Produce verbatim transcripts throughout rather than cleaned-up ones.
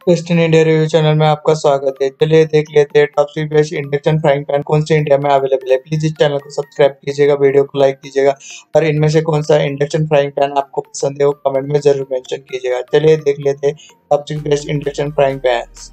Waste in India review channel में आपका स्वागत है। चलिए देख लेते हैं top three best induction frying pan कौन से इंडिया में अवेलेबल है। प्लीज इस चैनल को सब्सक्राइब कीजिएगा, वीडियो को लाइक कीजिएगा और इनमें से कौन सा इंडक्शन फ्राइंग पैन आपको पसंद है वो कमेंट में जरूर मेंशन कीजिएगा। चलिए देख लेते हैं top three best induction frying pan.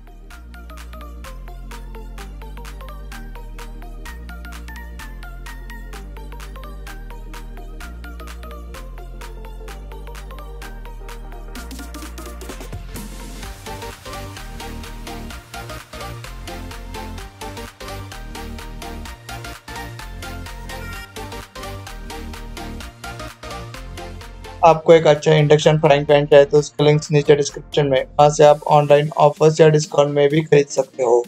आपको एक अच्छा इंडक्शन फ्राइंग पैन चाहिए तो उसका लिंक्स नीचे डिस्क्रिप्शन में, वहां से आप ऑनलाइन ऑफर्स या डिस्काउंट में भी खरीद सकते हो।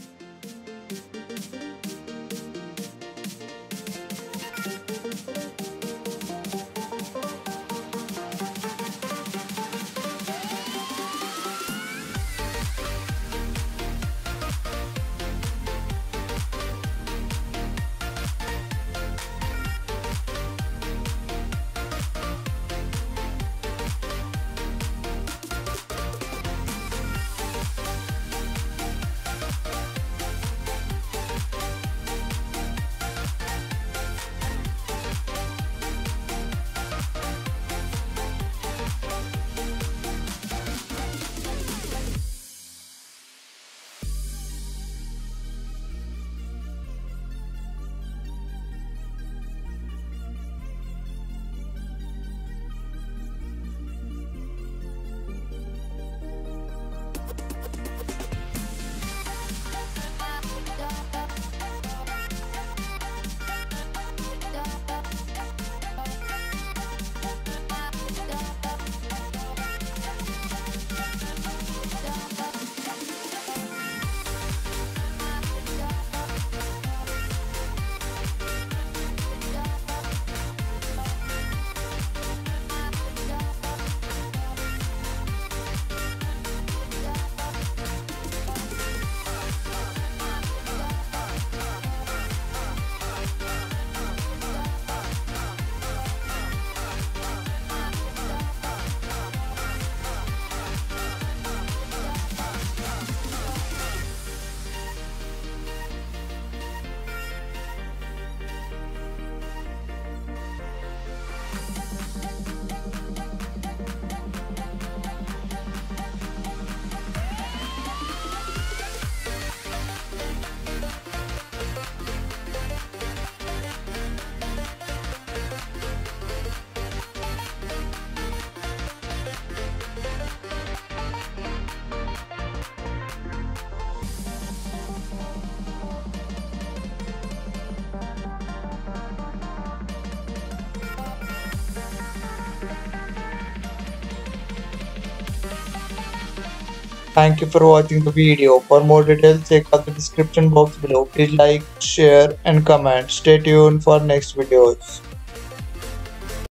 Thank you for watching the video. For more details, check out the description box below. Please like, share and comment. Stay tuned for next videos.